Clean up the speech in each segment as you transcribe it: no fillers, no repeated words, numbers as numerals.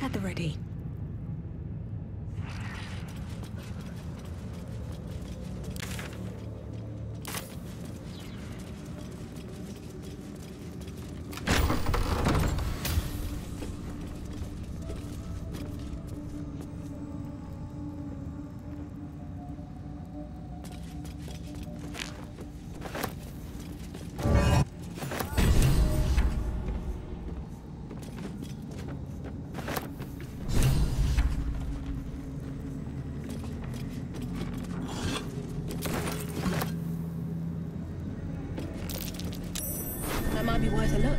At the ready. Might be worth a look.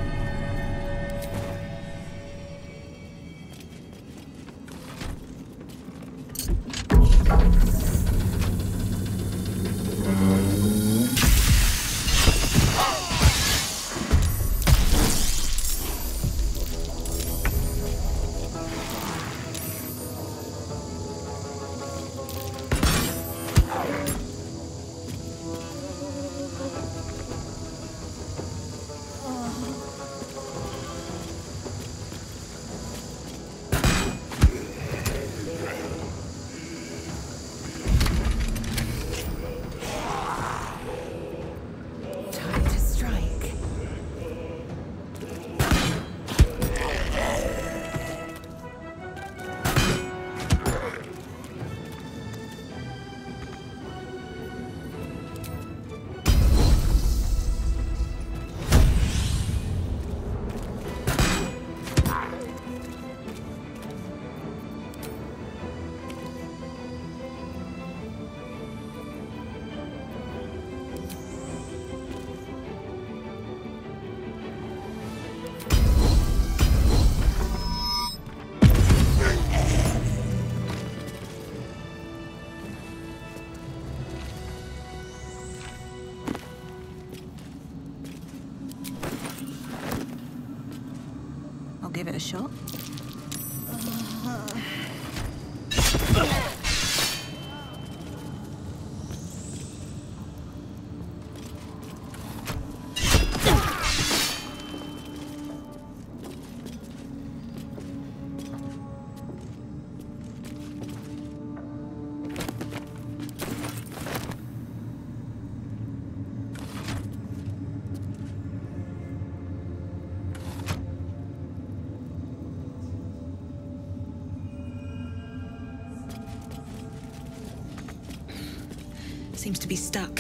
Give it a shot. Seems to be stuck.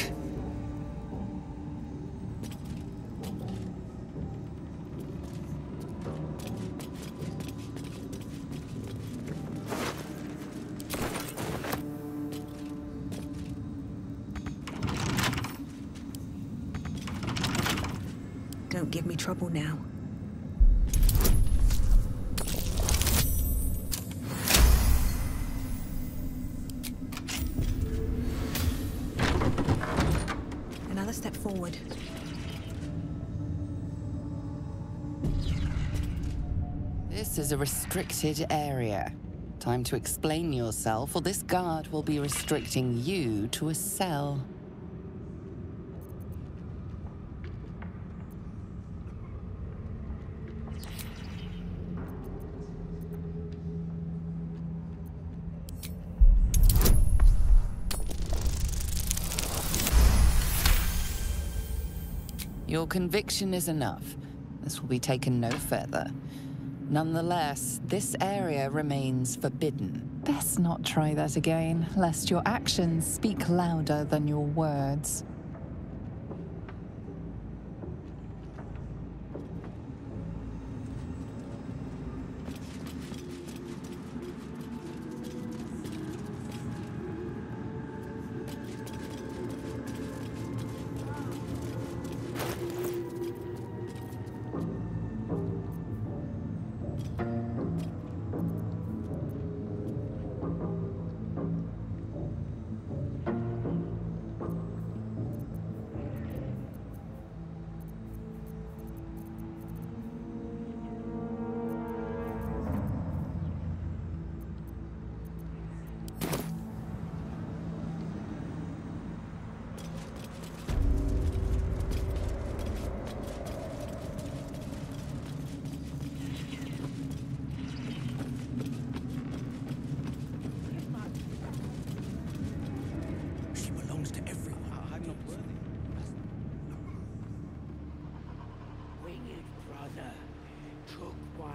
Don't give me trouble now. Step forward. This is a restricted area. Time to explain yourself, or this guard will be restricting you to a cell. Your conviction is enough. This will be taken no further. Nonetheless, this area remains forbidden. Best not try that again, lest your actions speak louder than your words.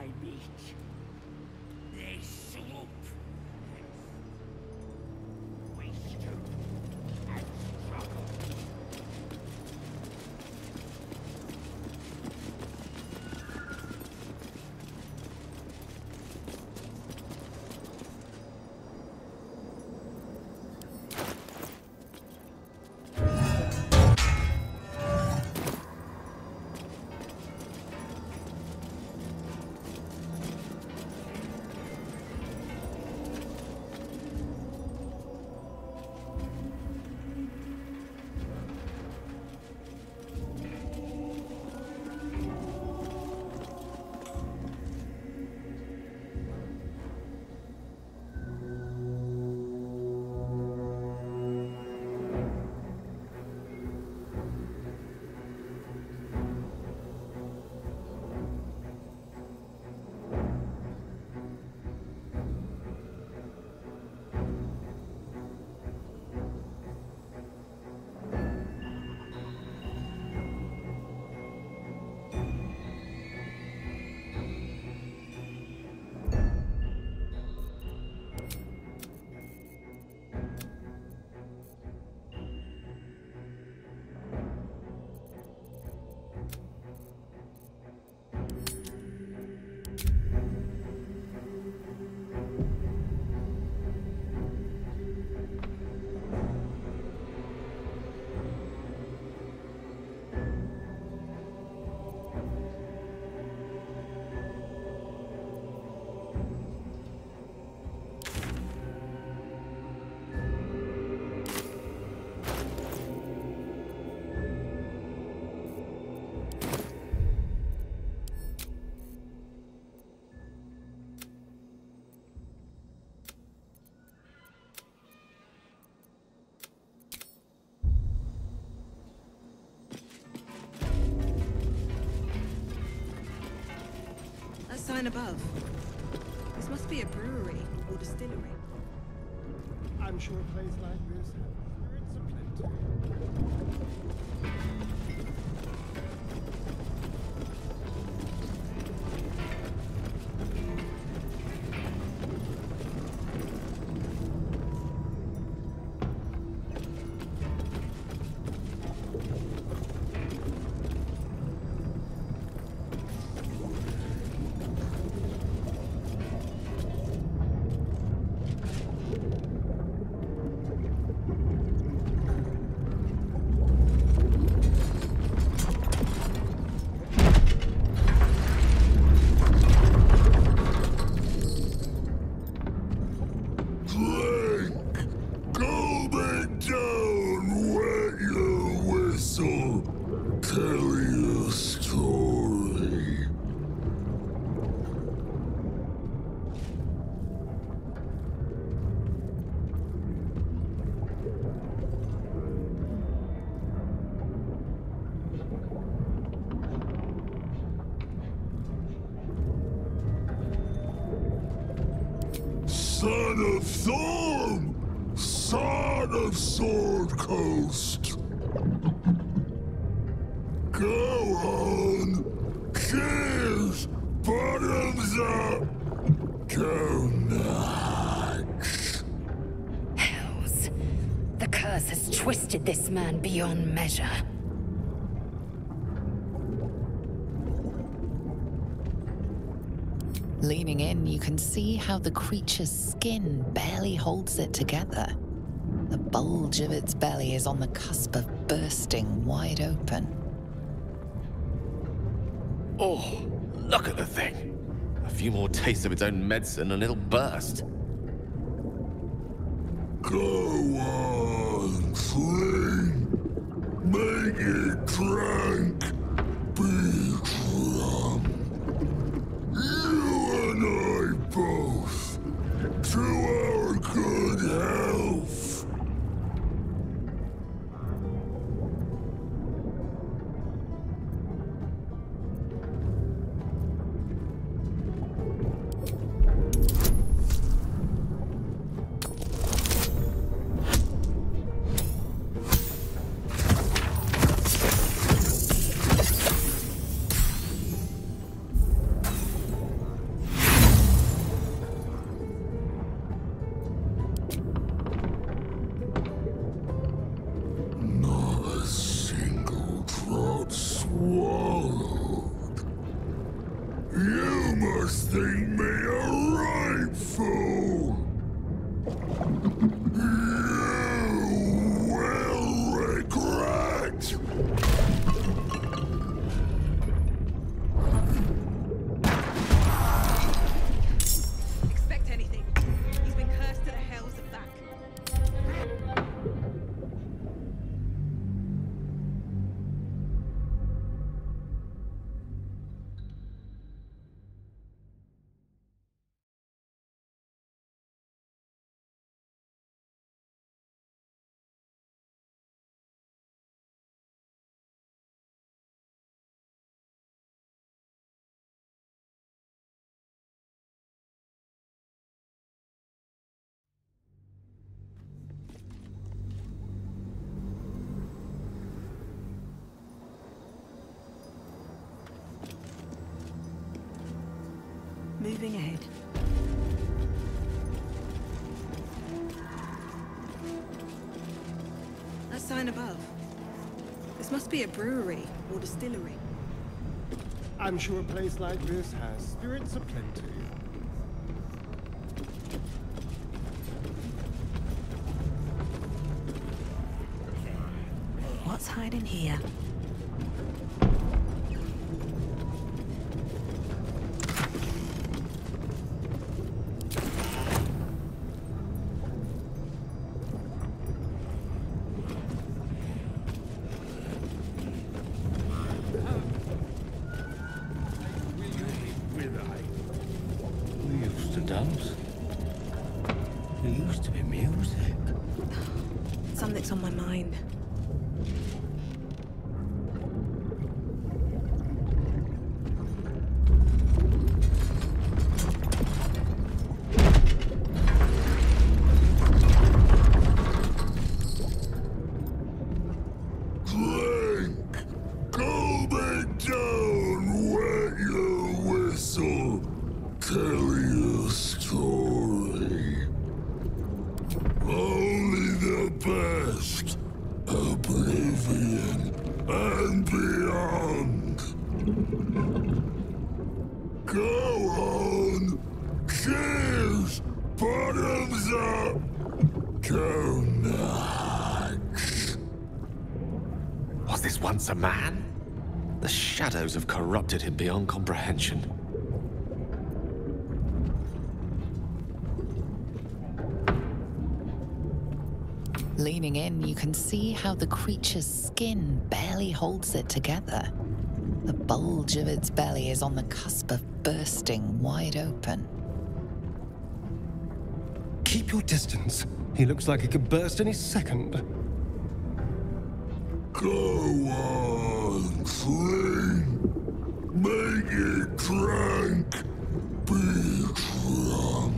my meat. They swoop. Waste you and struggle. Sign above. This must be a brewery or distillery. I'm sure a place like this has spirits aplenty. Son of Thorm! Son of Sword Coast! Go on! Cheers! Bottoms up! Go nuts! Hells. The curse has twisted this man beyond measure. Leaning in, you can see how the creature's skin barely holds it together. The bulge of its belly is on the cusp of bursting wide open. Oh, look at the thing. A few more tastes of its own medicine and it'll burst. Go on, fling! Make it drunk! Be drunk! You and I both! To our good health! must think me a right fool. You will regret. Expect anything. He's been cursed to the hells and back. Moving ahead. That sign above. This must be a brewery or distillery. I'm sure a place like this has spirits aplenty. What's hiding here? We used to dance. There used to be music. Something's on my mind. Drink! Calm it down, wet your whistle. Tell your story. Only the best. Oblivion and beyond. Go on! Cheers! Bottoms up! Go nuts! Was this once a man? The shadows have corrupted him beyond comprehension. Leaning in, you can see how the creature's skin barely holds it together. The bulge of its belly is on the cusp of bursting wide open. Keep your distance. He looks like he could burst any second. Go on, drink. Make it drunk. Be drunk.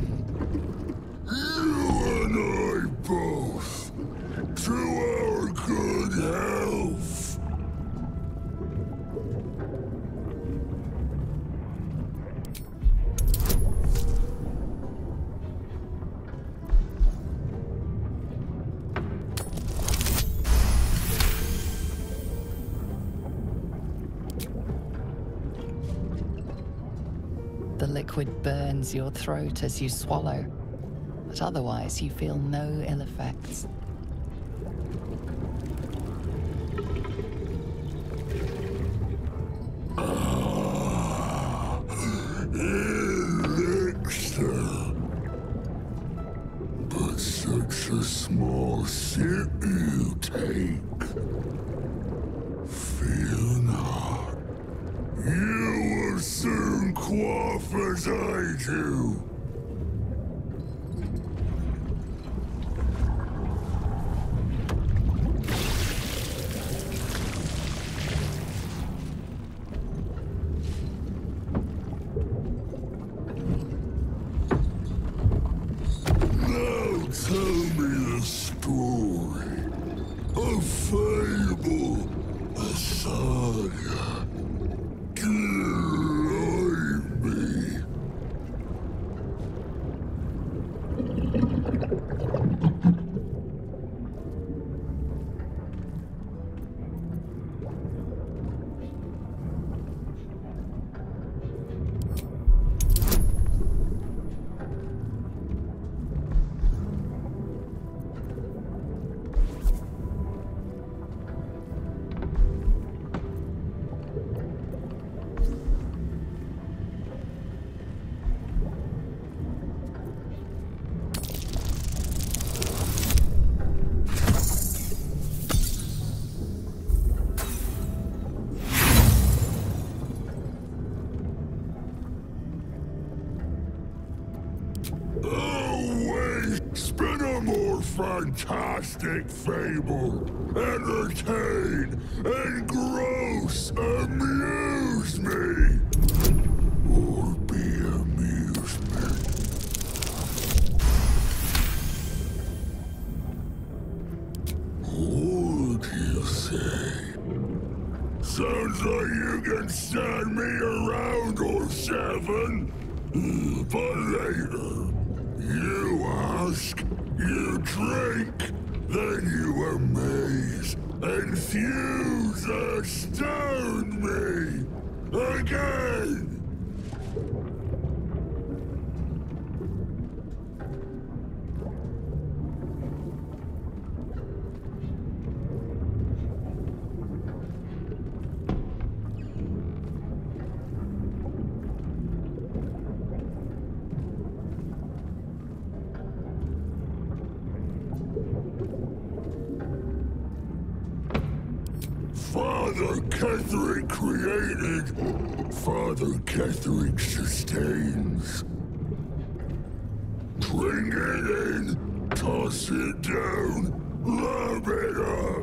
You and I both. To our good health. The liquid burns your throat as you swallow, but otherwise you feel no ill effects. Elixir. But such a small sip you take. Fear not. You will soon quaff as I do. Now tell me the story. A fable, a saga. Guide me. Oh, wait! Spin a more fantastic fable. Entertain, engross, amuse me. Or be amusement. What do you say? Sounds like you can stand me around or seven. But later, you ask, you drink, then you amaze, enthuse, astound me. Again! Father Ketherick created, Father Ketherick sustains. Bring it in, toss it down, love it up.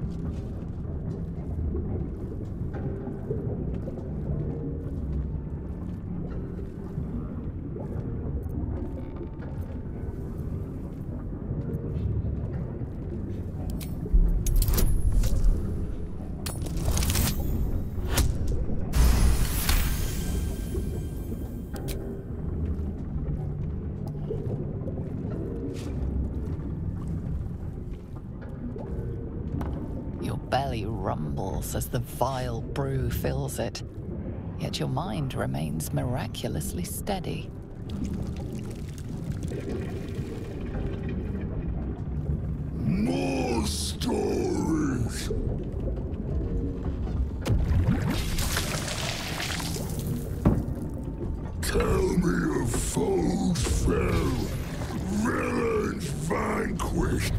Belly rumbles as the vile brew fills it, yet your mind remains miraculously steady. More stories! Tell me of foes fell, villains vanquished,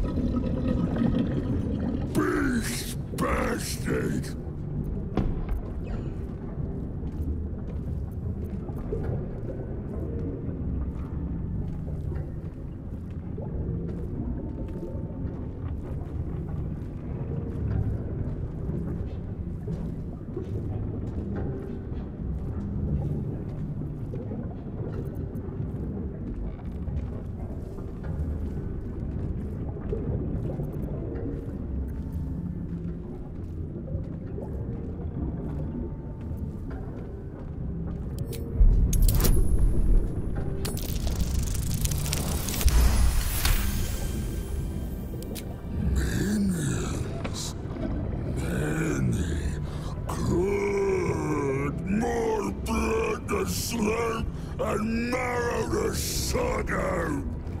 beasts bastard. Slurp and marrow to suck out.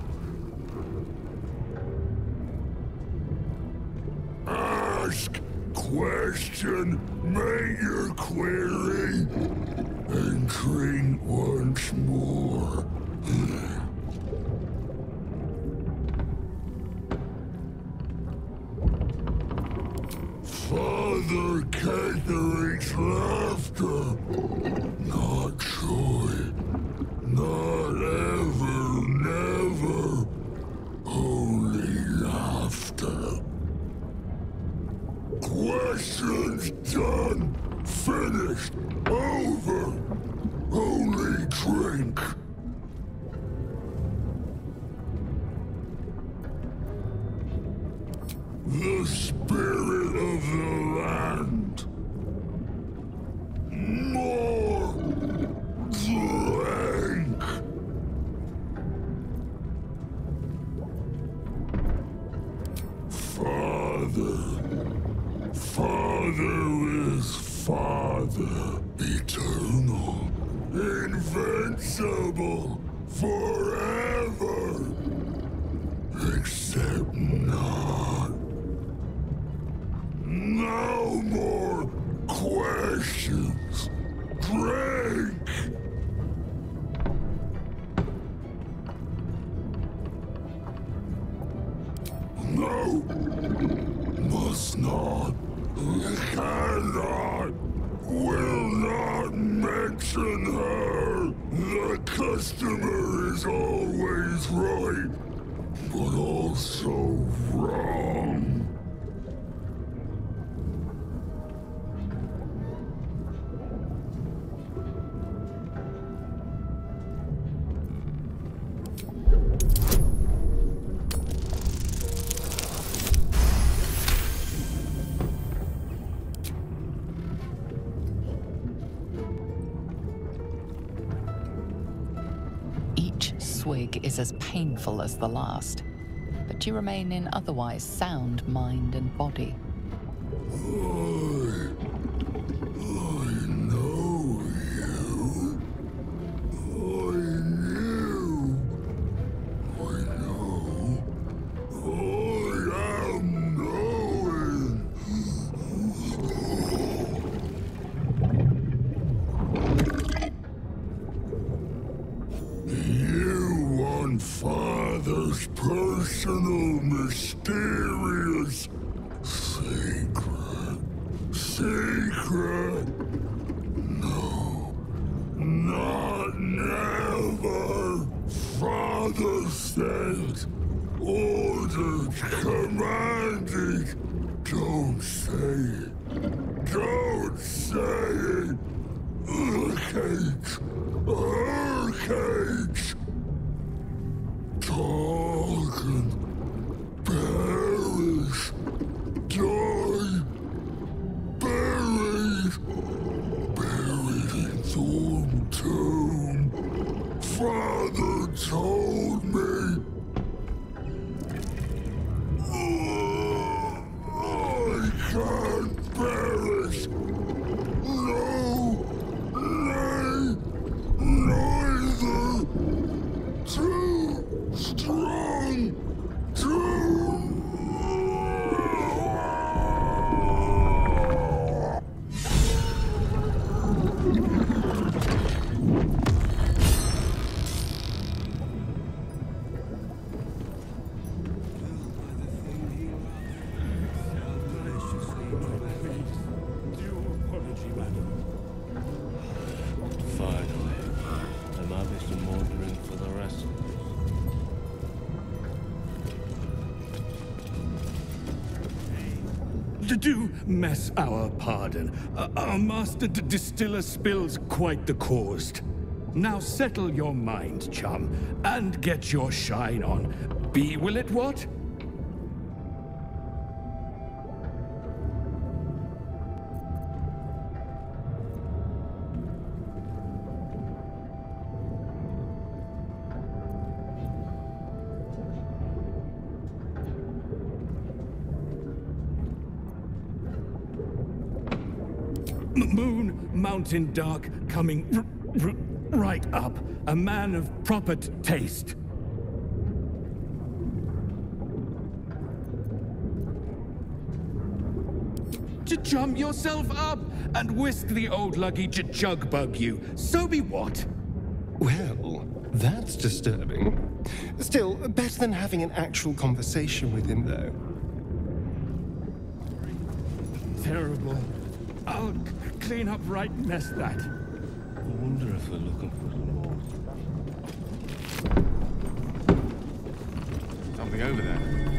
Ask, question, make your query, and drink once more. Father Ketherick's laughter. Not joy. Not ever, never. Only laughter. Questions done. Finished. Over. Only drink. The spirit of the land. More drink. Father. Father is Father. Eternal. Invincible. Forever. Except not. No more questions. Drink! No. Must not. Cannot. Will not mention her. the customer is always right, but also wrong. Swig is as painful as the last, but you remain in otherwise sound mind and body. I know you. I knew. I know. I am knowing. You want Father's personal, mysterious secret. Secret? No. Not never. Father said, ordered, commanded. Don't say it. Don't say it. Cage. Her cage. Talk and perish. Die. Buried. Buried in Thorn Tomb. Father told me. I can't perish. No. Nay. Neither. Too strong. Finally, there might be some more drink for the rest of us. Do mess our pardon. Our master distiller spills quite the cause. Now settle your mind, chum, and get your shine on. Be will it what? Moon, mountain dark, coming right up. A man of proper taste. Jump yourself up and whisk the old luggy jug bug you. So be what? Well, that's disturbing. Still, better than having an actual conversation with him, though. Terrible. I'll clean up right mess that. I wonder if we're looking for some more. Something over there.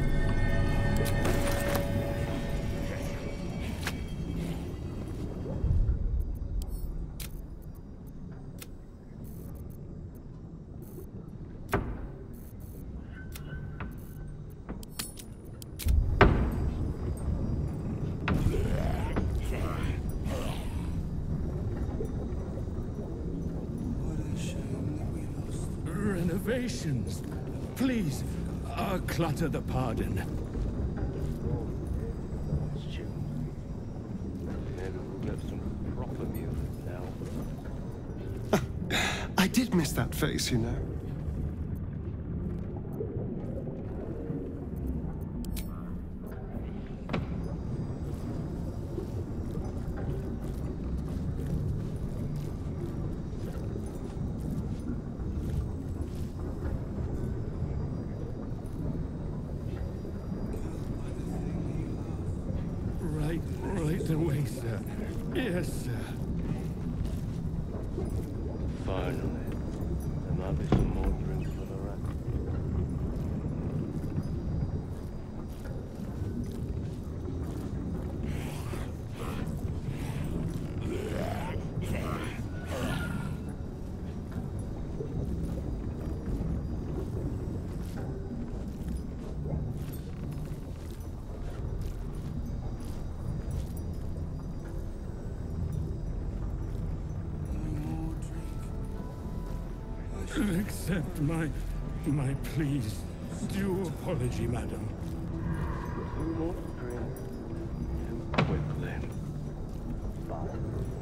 Renovations. Please, clutter the pardon. Maybe we'll get some proper music now. I did miss that face, you know. Right away, sir. Yes, sir. Finally. There might be some more drinks for the rest. Accept my pleas. Due apology, madam. Who wants drink? Too quickly. Bye.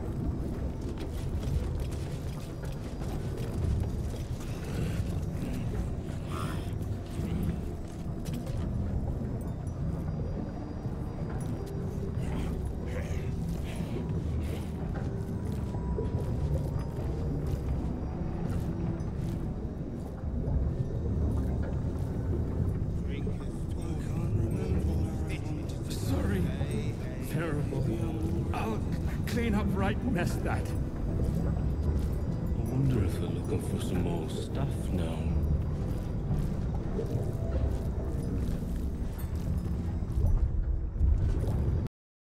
Sorry. Terrible. I'll clean up right mess that. I wonder if they're looking for some more stuff now.